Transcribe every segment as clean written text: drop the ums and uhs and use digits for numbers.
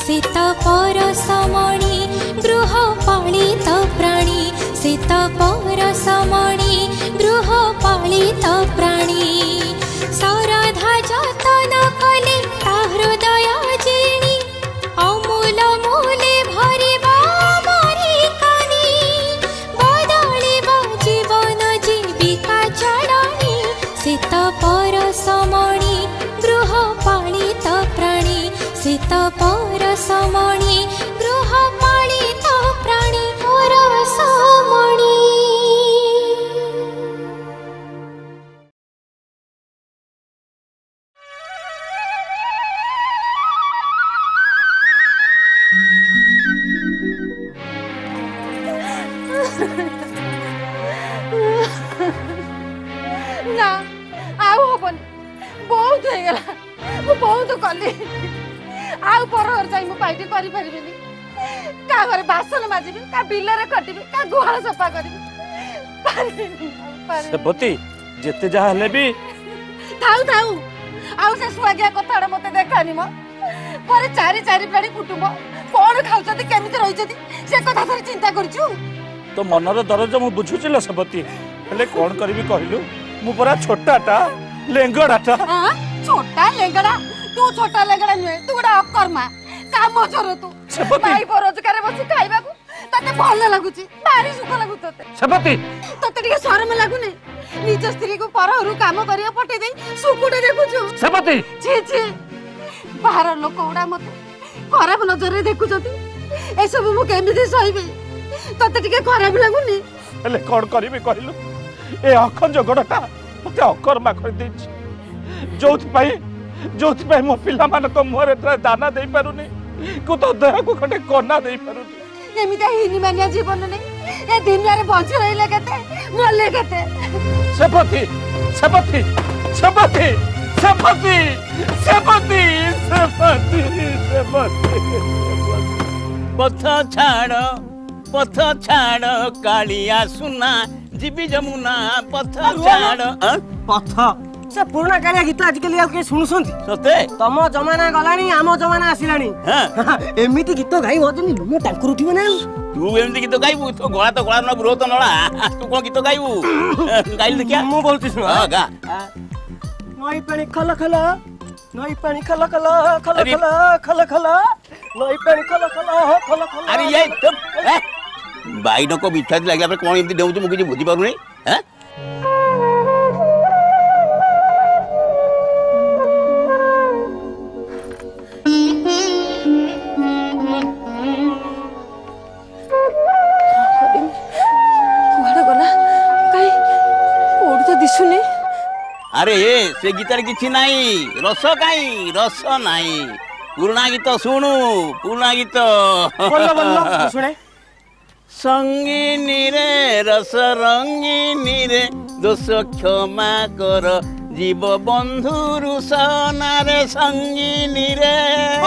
शीत परसमणि गृहपालित प्राणी शीत परसमणि गृहपालित प्राणी सरधा जतन कले ता हृदय जिणी अमूल मूले भरिबा मरिकानी बदलिबा जीवन जीविका चढ़ानी शीत परसमणि गृहपालित प्राणी शीत परसमणि गृहपालित प्राणी परसमणि। ना आउ हबन बहुत हो गला बहुत कली आउ पर घर जाई मु पाइटी करि परिबिनी का घर बासन माजिबी का बिलरे कटिबी का गुहाल सफा करिबी परिबिनी सेबती जेते जा हले भी थाउ थाउ आउ से सुआगिया कथाड़ मते देखानी म पर चारि चारि प्राणी कुटुंब कोन खाउछती केमिति रहिछती से कथा थोड़ी चिंता करछु तो मनर दरज मु बुझुचिल सेबती हेले कोन करबी कहलु मु परा छोटाटा लेंगड़ाटा हां छोटा लेंगड़ा तू छोटा लेंगड़ा नुए तू गोटा अकर्मा काम छोर तू भाई पर रोजगार बसी खाइबा को तते भल लागुची भारी सुख लागु तते सेबती तते टिके शरम लागुनी निज स्त्री को परहरु काम करिया पटे दे सुकुटे देखुछु सेबती छी छी बाहर लोक उडा मते खराब नजर देखु जति ए सब मु केमिति सहिबे तते टिके खराब लागुनी हेले कोन करबी कहलु ए अखन जगड़टा मते अकर्मा कर देछि जोथि पाई मो पिला मान को मोरे दाना दे पारुनी को तो देह को खटे कोना दे पारुनी एमिता हिनी मानिया जीवन ने ए दुनिया रे बंच रहिले केते मरले केते सेपति सेपति सेपति सेपति सेपति सेपति सेपति पथ छाड़ कालिया सुना जीवी जमुना पथ छाड़ पथ से पुराना कालिया गीत आजकल के शुणुंट सते तम जमाना गलानी आम जमाना आसिलानी एमिति गीत गाई होजनी लुम टांकुर उठिबो ना तू एमिति गीत गाइबू तो गला न ब्रोत नळा तू कोन गीत गाइबू गाइल देखिया मु बोलती सुन हां गा नई पानी खल खल नई पानी खल खल खल खल खल खल नई पानी खल खल खल खल अरे ये तो बाइनो को बिछा लागला पर कोन एमिति देउ मु किछ बुझी पारु नै हैं अरे से गीतार किछि नाही रस काई रस नाही पुराना गीत सुनु पुराना गीत बोल बोल सुने संगीनी रे रस रंगीनी रे दोष क्षमा कर जीव बंधु रुसना रे संगीनी रे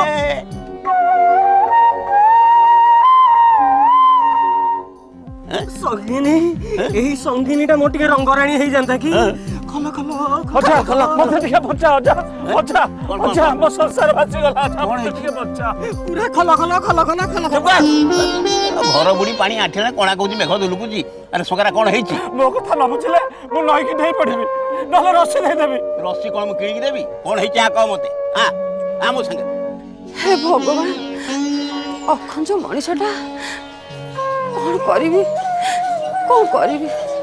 संगीनी एही संगीनीटा मो टिके रंगराणी हेई जानता कि खल खल खचा खल मथे टिके बच्चा जा बच्चा बच्चा हम संसार भासी गला मथे टिके बच्चा पूरा खल खल खल खल खल खल घर बुड़ी पानी आठेना कोणा कहूची मेघ दुलुकुची अरे सकारा कोन हेची मो कथा न बुझले मु नई कि नहीं पढ़िबी नले रस्सी दे देबी रस्सी कोन मु किणी देबी कोन हेची आ कह मते हां आ मो संगे हे भगवान अखंज मनीषटा कौन करी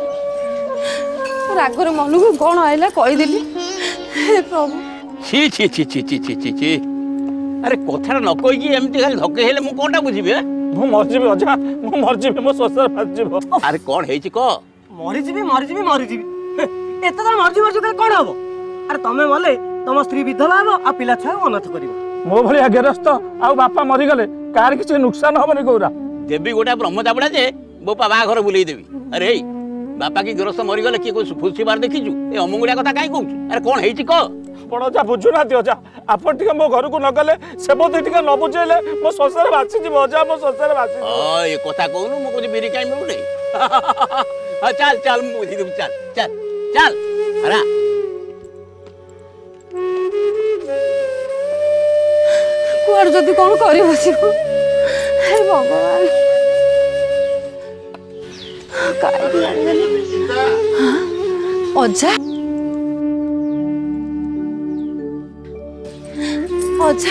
रागर मन को कौन आइला कहीदेली हे प्रभु छी छी छी छी छी छी छी छी अरे कथा न कही एमती खाली धके हेले मु कोनटा बुझिबे मु मर जीबी अजा मु मर जीबी मो ससुर फस जीबो अरे कोन हेची क मरि जीबी एते तो मर जी कोन हबो अरे तमे मले तम स्त्री विधवा हबो आ पिला छा अनाथ करिवो मो भलिया गेरस्त आ बापा मरि गले कार किछ नुकसान होबनी गौरा देवी गोटा ब्रह्मचापड़ा जे बोपा बाघर बुले देवी अरे बापा की गृहस्थ मरी गले किए कोई फुसी बार देखीचु ए अमंगुलिया कथा काई कहू अरे कोन हेची क बड़ जा बुझु ना दियो जा आपन टिके मो घर को न गले सेबोती टिके न बुझेले मो ससुर बासी जी बजा मो ससुर बासी ओ ये कथा कहू मो कुछ बिरी काई मिलु नै हां चल चल मु बुझी दू चल चल चल अरे कुआड़ जदि कौन कर बसिबो हे भगवान अजा अजा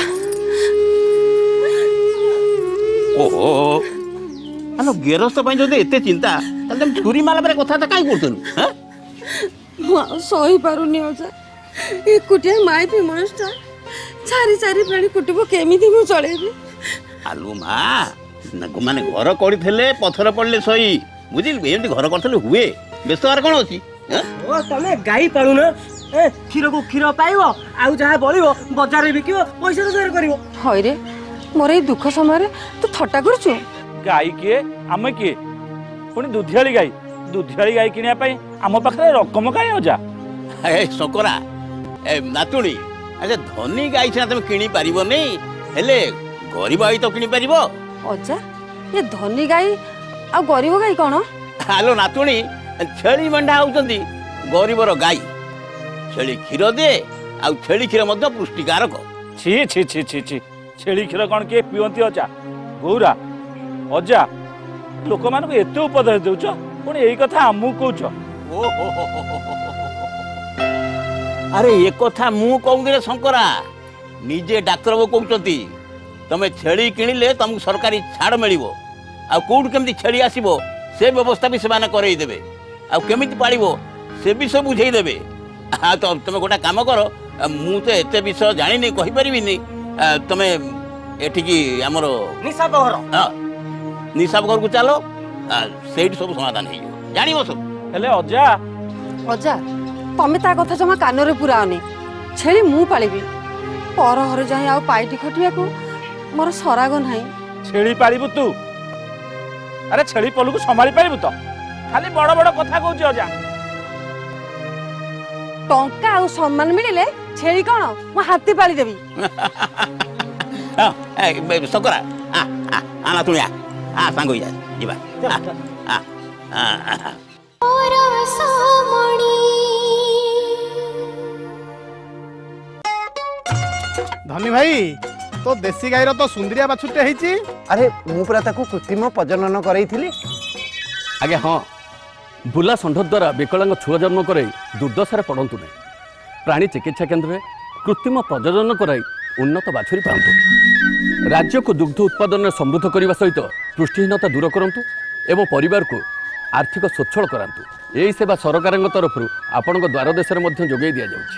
ओहो आलो गेरस्त ପାଇଁ ଯଦି ଏତେ ଚିନ୍ତା ତାହେଲେ ତମେ ଛୁରୀ ମାଲା ପରେ କଥାଟା କାଇଁ କରୁଥିଲୁ ହାଁ ମୁଁ ସହି ପାରୁନି ଅଜା ଏକୁଟିଆ ମାଇପି ମଣିଷଟା ଚାରି ଚାରି ପ୍ରାଣୀ କୁଟିବ କେମିତି ମୁଁ ଚଳେଇବି ଆଲୁ ମା ମାନେ ଘର କରିଥିଲେ ପଥର ପଡ଼ିଲେ ସହି ବୁଝିଲୁ ଏମିତି ଘର କରିଥିଲେ ହୁଏ ବ୍ୟସ୍ତବାର କ'ଣ ଅଛି ଓ ତମେ ଗାଈ ପାଳୁନ କ୍ଷୀରକୁ କ୍ଷୀର ପାଇବ ଆଉ ଯାହା ବଳିବ ବଜାରରେ ବିକିବ ପଇସା ରୋଜଗାର କରିବ ହଇରେ ମୋର ଏଇ ଦୁଃଖ ସମୟରେ ତୁ ଥଟ୍ଟା କରୁଛୁ ଗାଈ କିଏ ଆମେ କିଏ ପୁଣି ଦୁଧିଆଳି ଗାଈ କିଣିବା ପାଇଁ ଆମ ପାଖରେ ରକମ କାହିଁ ଅଜା ଏ ଶଙ୍କରା ଏ ନାତୁଣୀ ଆଚ୍ଛା ଧନୀ ଗାଈ ସିନା ତମେ କିଣି ପାରିବନି ହେଲେ ଗରିବ ଗାଈ ତ କିଣି ପାରିବ ଅଜା ଏ ଧନୀ ଗାଈ ଆଉ ଗରିବ ଗାଈ କ'ଣ ଆଲୋ ନାତୁଣୀ ଛେଳି ମେଣ୍ଢା ହଉଛନ୍ତି ଗରିବର ଗାଈ ଛେଳି କ୍ଷୀର ଦିଏ ଆଉ ଛେଳି କ୍ଷୀର ମଧ୍ୟ ପୁଷ୍ଟିକାରକ ଛି ଛି ଛି ଛି ଛି ଛେଳି କ୍ଷୀର କ'ଣ କିଏ ପିଅନ୍ତି ଅଜା ଗୌରା ଅଜା ଲୋକମାନଙ୍କୁ ଏତେ ଉପଦେଶ ଦେଉଛ ପୁଣି ଏଇ କଥା ଆମକୁ କହୁଛ ଆରେ ଏ କଥା ମୁଁ କହୁଥିଲି ଶଙ୍କରା ନିଜେ ଡାକ୍ତର କହୁଛନ୍ତି ତମେ ଛେଳି କିଣିଲେ ତମକୁ ସରକାରୀ ଛାଡ଼ ମିଳିବ ଆଉ କୋଉଠୁ କେମିତି ଛେଳି ଆସିବ ସେ ବ୍ୟବସ୍ଥା ବି ସେମାନେ କରେଇଦେବେ ଆଉ କେମିତି ପାଳିବ ସେ ବିଷୟ ବୁଝେଇଦେବେ ତ ତମେ ଗୋଟେ କାମ କର ମୁଁ ତ ଏତେ ବିଷୟ ଜାଣିନି କହିପାରିବିନି ତମେ ଏଠିକି ଆମର ନିଶାପ ଘର ନିଶାପ ଘରକୁ ଚାଲ ସେଇଠି ସବୁ ସମାଧାନ ହେଇଯିବ ଜାଣିବ ସବୁ ହେଲେ ଅଜା ଅଜା ତମେ ତା କଥା ଜମା କାନରେ ପୁରାଅନି ଛେଳି ମୁଁ ପାଳିବି ପର ଘରେ ଯାଇ ଆଉ ପାଇଟି ଖଟିବାକୁ ମୋର ସରାଗ ନାହିଁ ଛେଳି ପାଳିବୁ ତୁ ଆରେ ଛେଳି ପଲୁକୁ ସମ୍ଭାଳି ପାରିବୁ ତ ଖାଲି ବଡ଼ ବଡ଼ କଥା କହୁଛି ଅଜା ଟଙ୍କା ଆଉ ସମ୍ମାନ ମିଳିଲେ ଛେଳି କ'ଣ ମୁଁ ହାତୀ ପାଳିଦେବି ଶଙ୍କରା ନାତୁଣୀ ସାଙ୍ଗ ହେଇଯା ଯିବା ଧନୀ ଭାଇ तो देसी गाईर तो सुंदरिया बाछुटे ହେଇଛି अरे मु पूरा ताकू कृत्रिम प्रजनन करैथिली आगे हाँ बुला षंढ द्वारा विकलांग छुआ जन्म कराई दुर्दशार पड़तु नहीं प्राणी चिकित्सा केन्द्र में कृत्रिम प्रजनन कराई उन्नत बाछुरी पातु राज्य को दुग्ध उत्पादन में समृद्ध करने सहित पृष्टिहीनता दूर करूँ एवं परिवार को आर्थिक स्वच्छल करातु यही सेवा सरकार तरफ आपण द्वार देश जोगे दि जाऊँगी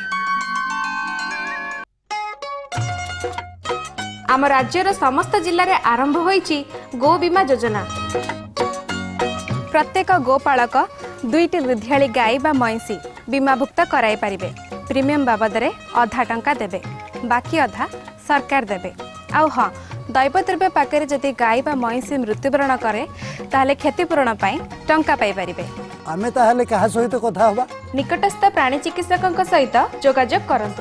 आम राज्यर समस्त जिले में आरंभ होईची गो बीमा योजना प्रत्येक गोपालक 2टी दुधियाली गाई बा मईंसी बीमाभुक्त कराई पारिबे प्रीमियम बाबद रे अधा टंका देबे बाकी अधा सरकार देबे आउ हाँ दैवद्रव्य पाखे जदि गाई बा मईंसी मृत्युवरण करे ताहले क्षतिपूरण पाई टंका पाई पारिबे आमे ताहले कहा सहित कथा होबा निकटस्थ प्राणी चिकित्सकଙ୍କ सहित जोगाजोग करंतु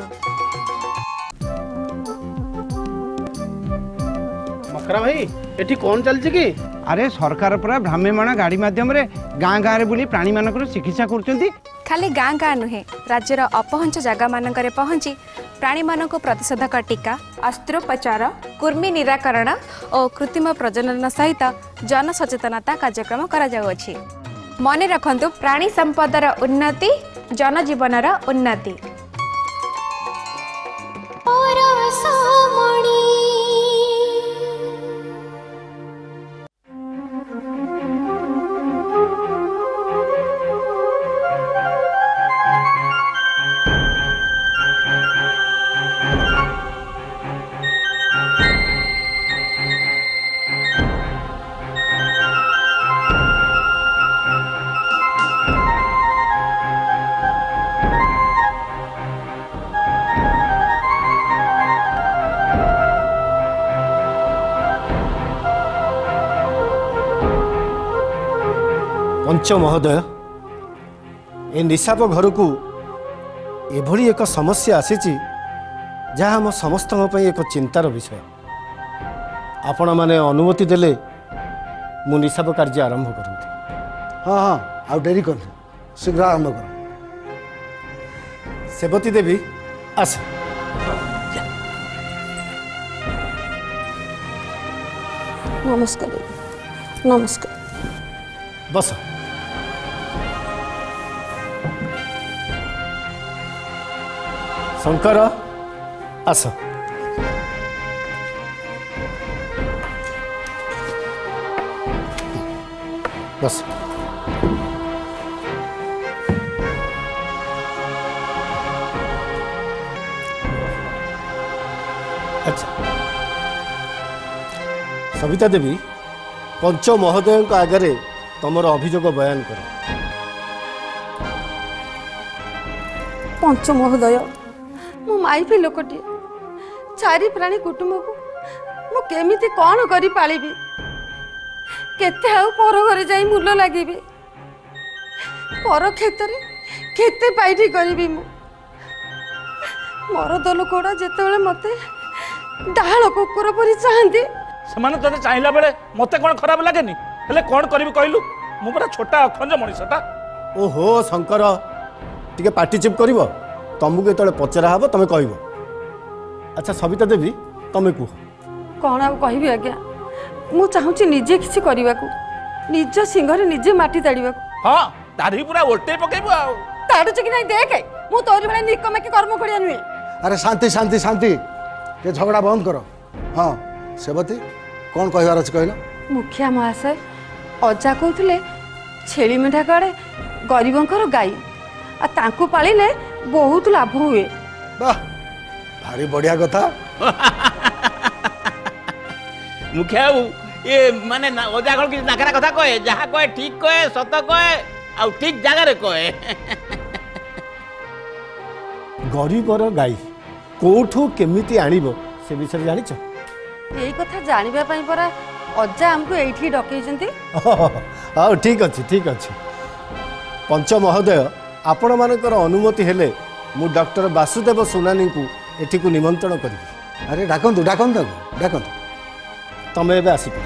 मकरा भाई एठी कौन चलछि कि अरे सरकार पूरा भ्राम्यमाण गाड़ी माध्यम रे गाँ गाँ रे बुली प्राणी मानकर चिकित्सा करछंती खाली गाँ गाँ नुहे राज्यर अपहंच जगह मानकरे पहुंची प्राणी मानक प्रतिषेधक टीका अस्त्रोपचार कुर्मी निराकरण और कृत्रिम प्रजनन सहित जन सचेतनता कार्यक्रम करा जाउछि मने रखंतु प्राणी संपदर उन्नति जनजीवनर उन्नति पंच महोदय ए निशाप घर को एभली एक समस्या आसीची जहाँ आम समस्त एक चिंतार विषय आपण माने अनुमति देले मु निशाप कार्य आरंभ करती हाँ हाँ आउ डेरी कर शीघ्र आरंभ कर सेवती देवी आस नमस्कार नमस्कार बस शंकर आस बस अच्छा सविता देवी पंच महोदय आगे तुमर अभियोग बयान कर पंच महोदय मो माइपी लोकटी चारि प्राणी कुटुंब को मु केमिति कौन करी पालिबी केते आउ पर घरे जाई मूल लागिबे पर क्षेत्र केते पाइठी करिबी मु मरद लोकड़ा जेतेबेले मते डाल कुकुर परी चाहंती ସେମାନେ ତତେ ଚାହିଁଲା ବେଳେ ମତେ କ'ଣ ଖରାପ ଲାଗେନି ହେଲେ କ'ଣ କରିବି କହିଲୁ ମୁଁ ପୁରା ଛୋଟା ଅଖଞ୍ଜ ମଣିଷଟା। ओहो शंकर टिके पार्टी चिप कर तुमको जो पचरा हे तुम कह अच्छा सविता देवी तुम कह कौन आ कहबी आज्ञा मु चाहूची निजे किछि करबा को निज सिंहरे निजे माटी ताड़ीबा को हाँ दाढ़ी पूरा ओल्टे पकेबू आ ताड़ुच कि नहीं देख मु तोरी भले निकम के कर्म करिया नुए। अरे शांति शांति शांति ये झगड़ा बंद करो। हाँ सेवती कौन कहबार अछि कहलो? मुखिया महाशय अजा कहते छेली मेढा काड़े गरीबंकर गाई आ तांकु पालिले बहुत लाभ हुए। वाह भारी बढ़िया कथा। मुखिया ये माने ओजा कल कि नाकरा कथा कहे जहाँ कहे ठीक कहे सत कहे आ ठीक जगह कहे। गरीबर गाई कोठू केमिति आनिबो से विषय जानिछ? यही कथा जानिबा पई परा अजा हमको एठी डकैचंती। हाँ ठीक अच्छे ठीक अच्छे पंच महोदय आपण मानकर अनुमति हेले मु डॉक्टर वासुदेव सुनानी को एठी को निमंत्रण करी। अरे डाकंतु डाकंतु डाकंतु तमे एबे आसी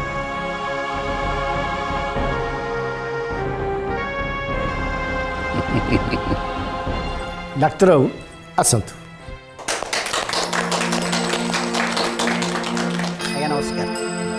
डाक्टर बाबू आसंतु। आज्ञा नमस्कार।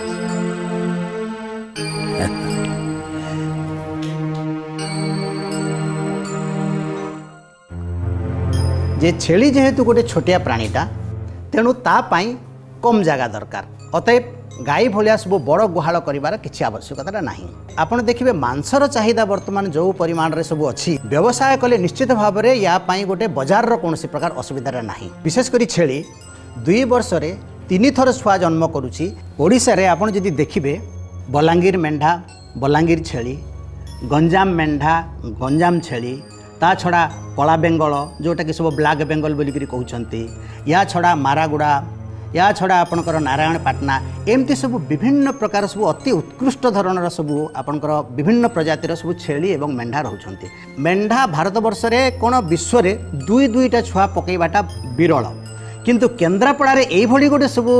जे छेली जेहेतु गोटे छोटिया प्राणीटा तेणु तापाई कम जगह दरकार अतएव गाई भाया सब बड़ गुहाल कर किसी आवश्यकता ना। आपड़ देखिए मांसर चाहिदा बर्तमान जो परिमाण रे सब अच्छी व्यवसाय कले निश्चित भाव में या गोटे बजार कौन प्रकार असुविधा ना। विशेषकर छेली 2 वर्ष रे 3 थर छुआ जन्म करुच्ची। ओडिशा रे आपड़ जदि देखिए बलांगीर मेंढा बलांगीर छेली गंजाम मेंढा गंजाम छेली ता छड़ा कला बेंगल जोटा कि सब ब्लैक बेंगल बोलिकी कहते या छड़ा मारागुड़ा या छड़ा आपणकर नारायणपाटना एमती सब विभिन्न प्रकार सब अति उत्कृष्ट धरणर सब आपणकर विभिन्न प्रजातिर सब छेली एवं मेंढा रोचंती। मेंढा भारत वर्ष में कौन विश्व में 2-2टा छुआ पकईबाटा विरल किंतु केन्द्रापड़ा रे एभली गोटे सब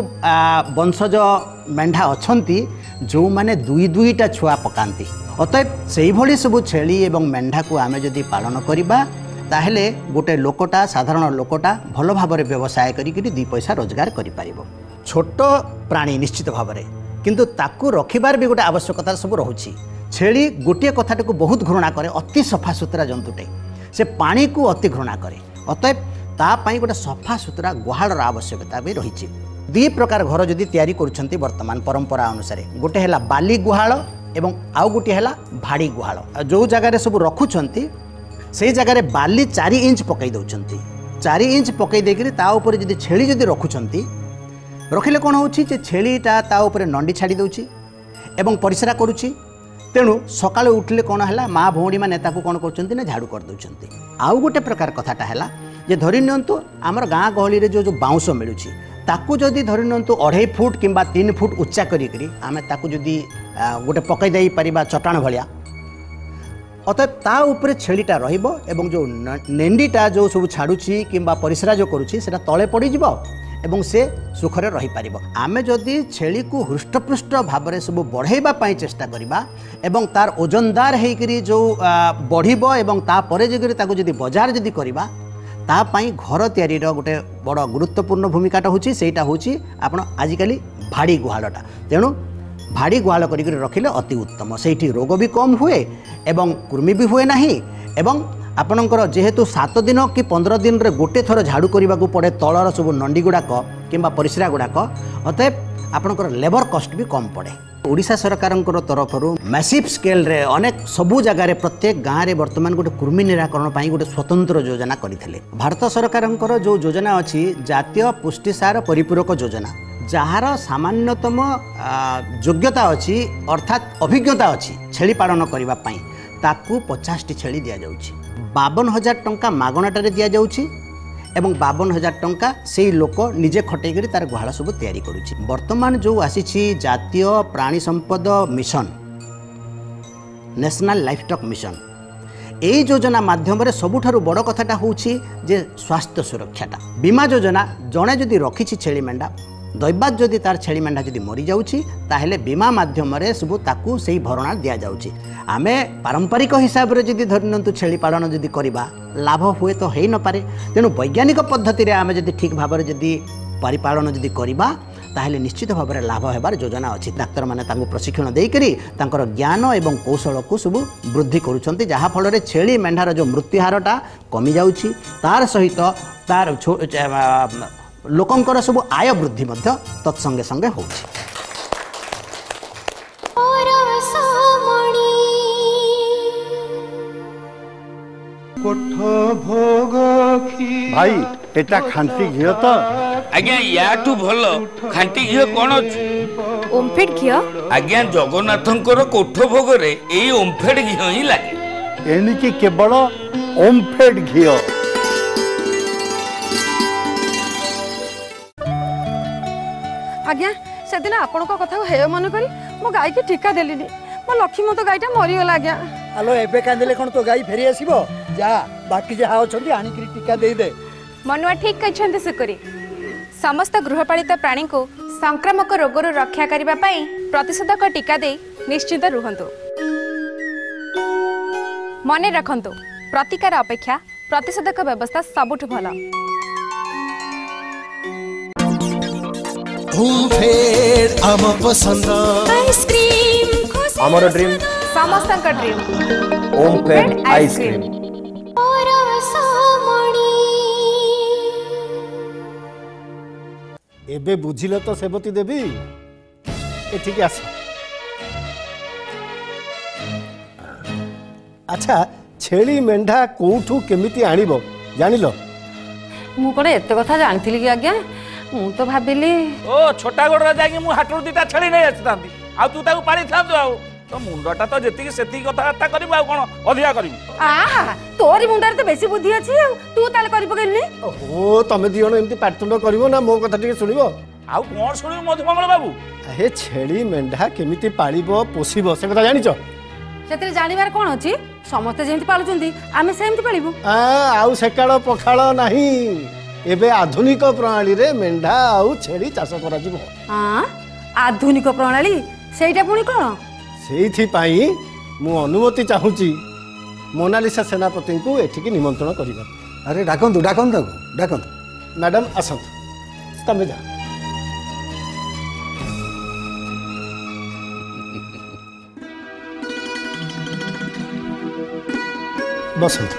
वंशज मेंढा अछंती जो माने 2-2टा छुआ पकांती। अतएव से भली सब छेली एवं मेंढा को आमे जदि पालन करिबा ताहेले गोटे लोकटा साधारण लोकटा भल भाव में व्यवसाय करिकि 2 पैसा रोजगार करि पारिबो। छोट प्राणी निश्चित भाव में किंतु ताकू रखिबार भी गोटे आवश्यकता सब रहुछि। छेली गोटे कथाटे को बहुत घृणा करे अति सफा सुतरा जंतुटे से पानी को अति घृणा करे अतएव ता पई गोटे सफा सुतरा गुहालर आवश्यकता भी रही। 2 प्रकार घर जदि तैयारी करुछंती वर्तमान परंपरा अनुसार गोटे हैला बाली गुहाल एवं आउ गोटे हैला भाड़ी गुहाल। जो जगह सब रखुछंती से जगह बाली 4 इंच पकई दउछंती 4 इंच पकई देकरी ता ऊपर जदि छेली जदि रखुछंती रखिले कोन होछि जे छेलीटा ता ऊपर नंडी छाड़ी दउछि एवं परिसरा करुछि। तेणु सकाळे उठले कोन हैला माँ भौणी माने ताकू कोन करछंती ना झाड़ू कर दउछंती। आउ गोटे प्रकार कथाटा हैला जे धरि नियंतु आमर गाँ गहली रे जो बाउंस मिलुछि ताकू जदि धरि नियंतु 2.5 फुट किंबा 3 फुट उच्चा करिकरी आमे ताकू जदि गोटे पकई देई परिबा चटाण भलिया अतएव ता ऊपर छेलीटा रहिबो एवं जो नेंडीटा जो सब छाड़ुछि किंबा परिसरा जो करुछि सेटा तळे पड़ी जिवो एवं से सुखरे रही पारिबो। आमे जदि छेली को हृष्टपृष्ट भाव में सब बढ़ाइबा पई चेष्टा करिबा एवं तार ओजनदार हेकरी जो बढ़िबो एवं ता परे जगरे ताकू जदि बाजार जदि करिबा ता पई घर तैयारी गोटे बड़ गुरुत्वपूर्ण भूमिकाटा होछि सेटा होछि आपण आजिकली भाड़ी गुहालटा। तेणु भाड़ी गुहाल कर रखिले अति उत्तम से रोग भी कम हुए एवं कृमि भी हुए नहीं एवं आपणकर जेहेतु 7 दिन कि 15 दिन रे गोटे थर झाड़ू करने को पड़े तलर सब नंडी गुड़ाक कि परिस्रा गुड़ाक अतएव आपणकर लेबर कस्ट भी कम पड़े। ओडिशा सरकार तरफ मैसिव स्केल रे अनेक सबू जगार प्रत्येक गाँव में बर्तमान गोटे कृमि निराकरण पर गोटे स्वतंत्र योजना करते। भारत सरकार जो योजना अच्छी जातीय पुष्टिसार परिपूरक योजना जार सामान्यतम योग्यता अच्छी अर्थात अभिज्ञता अच्छी छेली पालन करने ताकू 50टी छेली दि जाऊँगी 52,000 टंका मागणाटे दि जाऊँगी एवं 52,000 टंका से लोक निजे खटेक तार गुहाल सब तैयारी करुच्ची। वर्तमान जो आसी जातीय प्राणी संपद मिशन नेशनल लाइफस्टॉक मिशन यही योजना माध्यम सबुठारु बड़ कथाटा होउछि जे स्वास्थ्य सुरक्षाटा बीमा योजना जड़े जदि रखी छेली मेंढा दैवात जदि तार छेली मेंढा जदि मरी जाउछि ताहेले बीमा माध्यम सब ताकू से भरणा दि जाउछि। आमे पारंपरिक हिसाब रे जदि धरनंतु छेली पालन जदि करिबा लाभ हुए तो हेई न पारे तेणु वैज्ञानिक पद्धति रे आमे जदि ठीक भाव जदि परिपालन जदि करिबा ताहेले निश्चित भाव में लाभ हेबार योजना अच्छी। डाक्तर माने तांको प्रशिक्षण देकरी तांकर ज्ञान एवं कौशल को सब वृद्धि करुछंती जहाँ फल रे छेली मेंढार जो मृत्युहारटा कमी जाउछि तार सहित तार लोकंकर सब आय वृद्धि मध्य तत्संगे संगे होउछि। भाई एटा खांटी घियो तो आज्ञा याठू भल खांटी घियो कौन अछि ओमफेड घियो आज्ञा जगन्नाथंकर कोठ भोग रे एई ओमफेड घियो ही लागे एनिकी केवल ओमफेड घियो। आज्ञा से दिन आपण कथा हेय मन करी मो गाय की टीका देलिनी मो लक्ष्मी मो तो गायटा मरीगला। आज्ञा आलो एबे कांदेले कोन तो गाय फेरी आसीबो जा बाकी जहा अछंती आनी करी टीका देई दे। मनुआ ठीक कहछन्ते सुकरी समस्त गृहपालित प्राणी को संक्रामक रोगरू रक्षा करने प्रतिषेधक टीका दे निश्चित रुहंतु। मने रखंतु प्रतिकार अपेक्षा प्रतिषेधक व्यवस्था सबुठ भल। आम पसंद आइसक्रीम आमर ड्रीम समस्त ड्रीम ओमफेड आइसक्रीम। एबे बुझिल तो सेवती देवी एठिक आस। अच्छा छेली मेंढा कोठू केमिति आनिबो जानिलो? मु कोन एते कथा जानथिली कि आज्ञा मु तो भाबिली ओ छोटा गोडरा जागी मु हाटरू दिटा छेली नै आछतांती आ तू ताको पानी थांदो आ तो मुंडटा तो जेतिकी सेति कथाटा करबो आ कोन अधिया करबो आ तोरी मुंडार तो बेसी बुद्धि अछि तू ताल करि पकेलनी। ओ तमे दियण एमती पाटतुंड करिवो ना मो कथा टिके सुनिबो आ कोन सुनिबो मधुमंगल बाबू हे छेली मेंढा केमिति पालिबो पोसिबो से कथा जानिचो? सेते जानिबार कोन अछि समस्त जेंति पालुचंदी आमे सेमति पालिबो आउ सेकाळ पखाळ नाही एबे आधुनिक प्रणाली रे मेंढा आउ छेली चाष करा जिवो। हां आधुनिक प्रणाली सेटा पुनी कोन सेइथि पाई मु अनुमति चाहूची मोनालिसा सेनापति को एठिकी निमंत्रण करिबा। अरे डाकंतु डाकंतु डाकंतु मैडम आसंतु तमे जा। बसंतु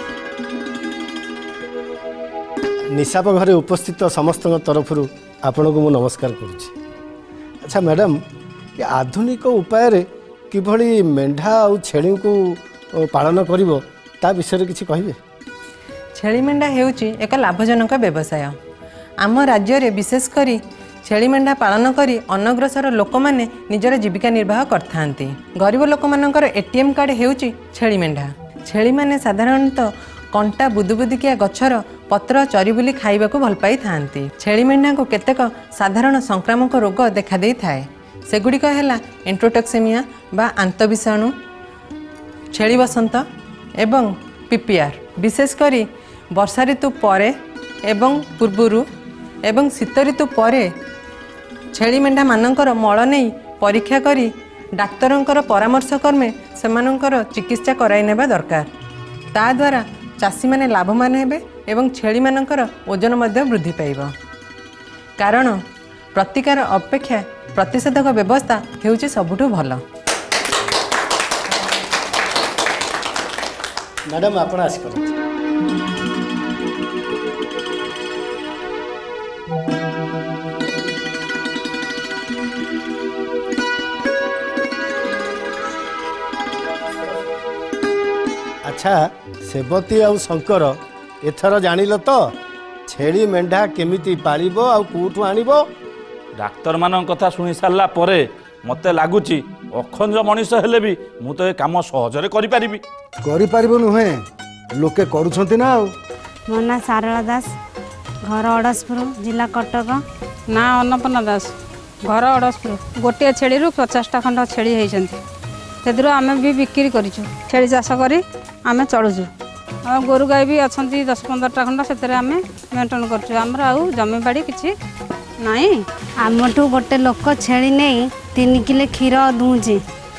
निशाप घरे उपस्थित समस्त तरफ आपण को मु नमस्कार करुछि। अच्छा मैडम ये आधुनिक उपाय किभली मेंढा और छेली को पालन करिवो ता विषय किछि कहिबे? छेली मेंढा हेउची एक लाभजनक व्यवसाय। आम राज्य रे विशेष करी छेली मेंढा पालन करी अनग्रसर लोक माने निजर जीविका निर्वाह करथांती। गरीब लोक मानकर एटीएम कार्ड हेउची छेली मेंढा। छेली माने साधारणतः कंटा बुदुबुदिकिया गछर पत्र चरी बुली खाइबाकू भल पाई थांती। छेली मेंढा को केतेक साधारण संक्रामक रोग देखा देई थाए सेगुड़िक है एंट्रोटक्सेमिया बा आंतविषाणु छेली बसंत एवं पीपीआर। विशेषकर वर्षा ऋतु परे एवं पूर्वरु एवं शीत ऋतु परे छेली मेंढा मानकर मल नहीं परीक्षा करी डाक्तरंकर परामर्श क्रमे सेमानंकर चिकित्सा कराई नेबा दरकार। ता द्वारा चाषी माने लाभवान हेबे एवं छेली मानकर ओजन मध्य वृद्धि पाइब। कारण ପ୍ରତିକାର ଅପେକ୍ଷା ପ୍ରତିଷେଧକ ବ୍ୟବସ୍ଥା ହେଉଛି ସବୁଠୁ ଭଲ। ମ୍ୟାଡ଼ାମ୍ ଆପଣ ଆସିପାରନ୍ତି। ଆଚ୍ଛା ସେବତୀ ଆଉ ଶଙ୍କର ଏଥର ଜାଣିଲ ତ ଛେଳି ମେଣ୍ଢା କେମିତି ପାଳିବ ଆଉ କୋଉଠୁ ଆଣିବ? ଡାକ୍ତରମାନଙ୍କ କଥା ଶୁଣି ସାରିଲା ପରେ ମୋତେ ଲାଗୁଛି ଅଖଞ୍ଜ ମଣିଷ ହେଲେ ବି ମୁଁ ତ ଏ କାମ ସହଜରେ କରିପାରିବି। କରିପାରିବ ନୁହେଁ, ଲୋକେ କରୁଛନ୍ତି ନା। ଆଉ ମୋ ନାଁ ସାରଳା ଦାସ, ଘର ଅଡ଼ଶପୁର, ଜିଲ୍ଲା କଟକ। ନା ଅନ୍ନପୂର୍ଣ୍ଣା ଦାସ, ଘର ଅଡ଼ଶପୁର। ଗୋଟିଏ ଛେଳିରୁ 50ଟା ଖଣ୍ଡ ଛେଳି ହେଇଛନ୍ତି। ସେଥିରୁ ଆମେ ବି ବିକ୍ରି କରିଛୁ। ଛେଳି ଚାଷ କରି ଆମେ ଚଳୁଛୁ। ଆଉ ଗୋରୁ ଗାଈ ବି ଅଛନ୍ତି 10-15ଟା ଖଣ୍ଡ, ସେଥିରେ ଆମେ ମେଣ୍ଟେନ୍ କରୁଛୁ। ଆମର ଆଉ ଜମିବାଡ଼ି କିଛି ନାହିଁ। ଆମଠୁ ଗୋଟେ ଲୋକ ଛେଳି ନେଇ 3 କିଲୋ କ୍ଷୀର ଦୁହୁଛି,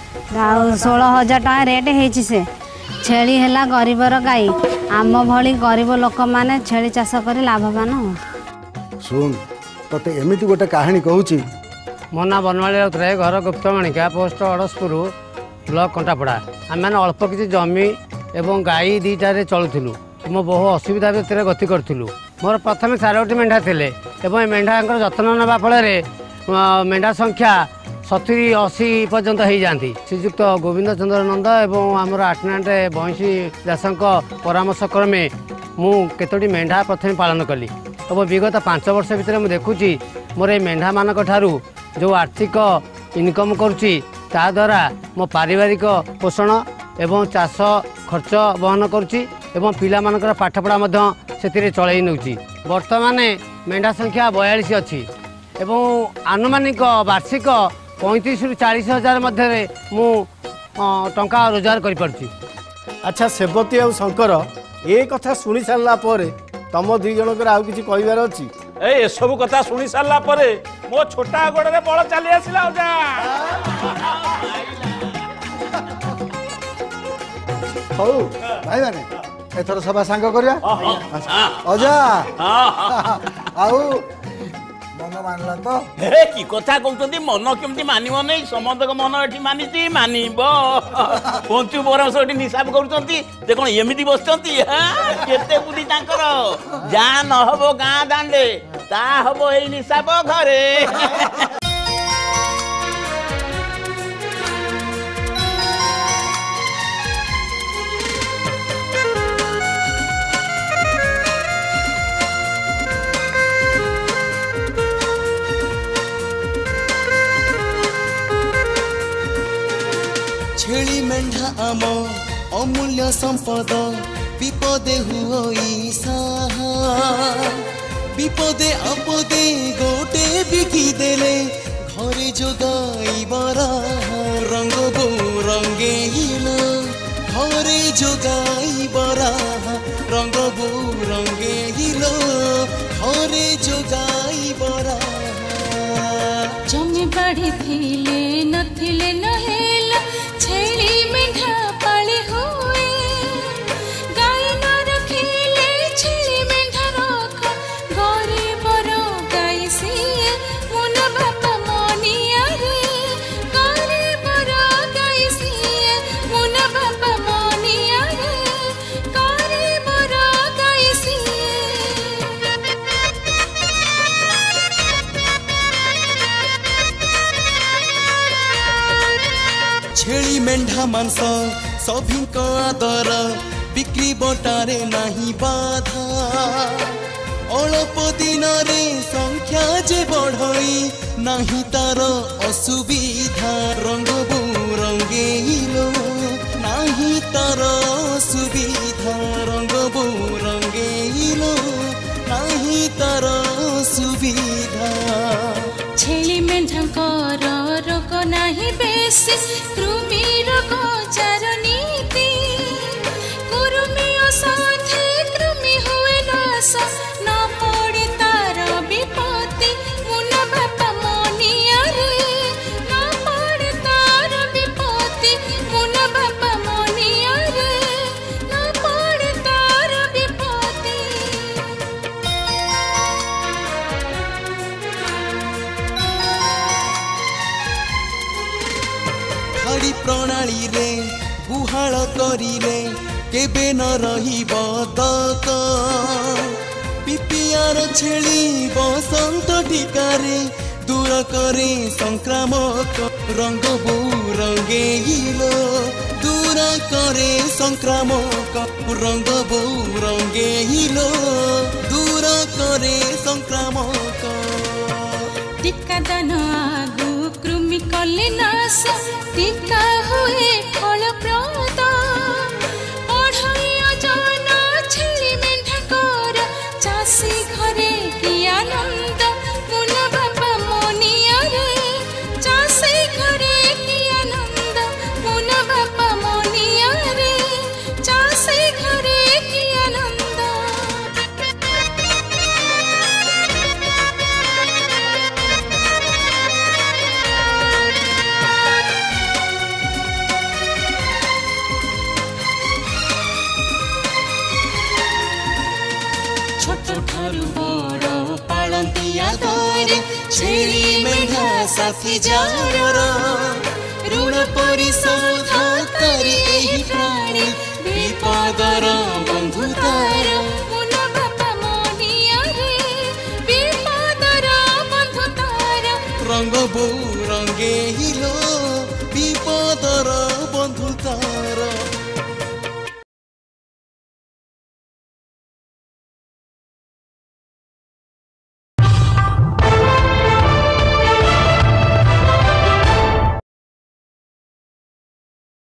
ଆଉ 16,000 ଟଙ୍କା ରେଟ୍ ହେଇଛି। ସେ ଛେଳି ହେଲା ଗରିବର ଗାଈ। ଆମ ଭଳି ଗରିବ ଲୋକମାନେ ଛେଳି ଚାଷ କରି ଲାଭବାନ ହୁଅ। ଶୁଣ, ତତେ ଏମିତି ଗୋଟେ କାହାଣୀ କହୁଛି। ମୋ ନାଁ ବନମାଳୀ ରାଉତରାୟ, ଘର ଗୁପ୍ତମାଣିକା, ପୋଷ୍ଟ ଅଡ଼ଶପୁର, ବ୍ଲକ କଣ୍ଟାପଡ଼ା। ଆମେମାନେ ଅଳ୍ପ କିଛି ଜମି ଏବଂ ଗାଈ 2টাରେ ଚଳୁଥିଲୁ। ମୋ ବହୁ ଅସୁବିଧା ଭିତରେ ଗତି କରୁଥିଲୁ। ମୋର ପ୍ରଥମେ 4ଟି ମେଣ୍ଢା ଥିଲେ ଏବଂ ଏ ମେଣ୍ଢାଙ୍କର ଯତ୍ନ ନେବା ଫଳରେ ମେଣ୍ଢା ସଂଖ୍ୟା 70-80 ପର୍ଯ୍ୟନ୍ତ ହେଇଯାଆନ୍ତି। ଶ୍ରୀଯୁକ୍ତ ଗୋବିନ୍ଦ ଚନ୍ଦ୍ର ନନ୍ଦ ଏବଂ ଆମର ଆଟନାଣ୍ଟ ବଇଁଶୀ ଦାସଙ୍କ ପରାମର୍ଶ କ୍ରମେ ମୁଁ କେତୋଟି ମେଣ୍ଢା ପ୍ରଥମେ ପାଳନ କଲି ଏବଂ ବିଗତ 5 ବର୍ଷ ଭିତରେ ମୁଁ ଦେଖୁଛି ମୋର এই ମେଣ୍ଢାମାନଙ୍କ ଠାରୁ ଯେଉଁ ଆର୍ଥିକ ଇନକମ୍ କରୁଛି ତାଦ୍ୱାରା ମୋ ପାରିବାରିକ ପୋଷଣ ଏବଂ ଚାଷ ଖର୍ଚ୍ଚ ବହନ କରୁଛି ଏବଂ ପିଲାମାନଙ୍କର ପାଠପଢ଼ା ମଧ୍ୟ ସେଥିରେ ଚଳାଇ ନେଉଛି। ବର୍ତ୍ତମାନ ମେଣ୍ଢା ସଂଖ୍ୟା 42 ଅଛି ଏବଂ ଆନୁମାନିକ ବାର୍ଷିକ 35ରୁ 40 ହଜାର ମଧ୍ୟରେ ମୁଁ ଟଙ୍କା ରୋଜଗାର କରିପାରୁଛି। ଆଚ୍ଛା ସେବତୀ ଆଉ ଶଙ୍କର, ଏ କଥା ଶୁଣି ସାରିଲା ପରେ ତମ 2 ଜଣଙ୍କର ଆଉ କିଛି କହିବାର ଅଛି? ଏସବୁ କଥା ଶୁଣି ସାରିଲା ପରେ ମୋ ଛୋଟା ଗୋଡ଼ରେ ବଳ ଚାଲି ଆସିଲା। ଅଜା ହଉ ଭାଇମାନେ, ଏଥର ସଭା ସାଙ୍ଗ କରିବା। ଅଜା ଆଉ ମନ ମାନିଲା ତ? କି କଥା କହୁଛନ୍ତି? ମନ କେମିତି ମାନିବ ନାହିଁ? ସମସ୍ତଙ୍କ ମନ ଏଠି ମାନିଛି, ମାନିବ। ପଞ୍ଚୁ ପରାମର୍ଶ ଏଠି ହିସାବ କରୁଛନ୍ତି। ସେ କ'ଣ ଏମିତି ବସିଛନ୍ତି? କେତେ ବୁଦ୍ଧି ତାଙ୍କର। ଯାହା ନ ହବ ଗାଁ ଦାଣ୍ଡେ, ତା ହବ ଏଇ ହିସାବ ଘରେ। छेली मेंढा आम अमूल्य संपद, विपदे हुई साहा। विपदे आपदे गोटे बिकी देले, घरे जोगाई बरा रंग बो रंगे हिलो। घरे जोगाई बरा रंग बो रंगे हिलो। घरे जोगाई बरा जमी बाड़ी थिले नथिले नहेला, छेली मेंढा पाली हुए। गाय न रखिले छेली मेंढा रख, गरीबर गाय सिए मुन बापा मनिया रे। गरीबर गाय सिए मुन बापा मनिया रे। गरीबर गाय सिए छेली मेंढा मांस सभिंक आदर, बिक्री बटारे नहीं बाधा। अल्प दिन रे संख्या जे बढ़ई, नहीं तार असुविधा। रंग रंगे हिलो, नहीं तार असुविधा। रंग रंगे हिलो, नहीं तार असुविधा। छेली मेंढांकर रोग नहीं बेसी, कृमि रोग चार नीति। कुरुमि असाधे कृमि हुए नाश, न पड़े तार विपत्ति। मुन बापा मनिया रे, न पड़े तार विपत्ति। मुन बापा मनिया रे, न पड़े तार विपत्ति। बाड़ी प्रणाली रे गुहाल करिले केबे न रहिब दक पिपियार छेली बसंत टीकारे दूर करे संक्रामक रंग रंगेइलो दूर करे संक्रामक रंग रंगेइलो दूर करे संक्रामक टीका दान आगु कृमि कले नाश टीका हुए फलप्रद अढ़ाई जन छेली मेंढा कर चाषी घरे कि आनंद मुन बापा मोनिया रे चाषी घरे कि आनंद मुन बापा मोनिया रे चाषी घरे कि आनंद ठारू बड़ पालती आदरे छेली मेढा साथी जार ऋण परिशोध करी एही प्राणी विपदर बंधु तार मुन बापा मोनिया रे विपदर बंधु तार रंग रंगेइलो